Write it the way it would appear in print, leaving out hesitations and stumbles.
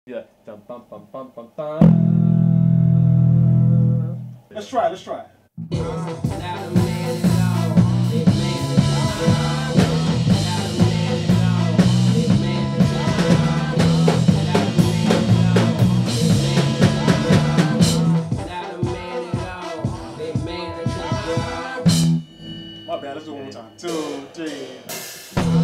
Yeah. Dum bum bum bum bum bum. Let's try it. Let's try it. My bad. Let's do it one more time. 2, 3.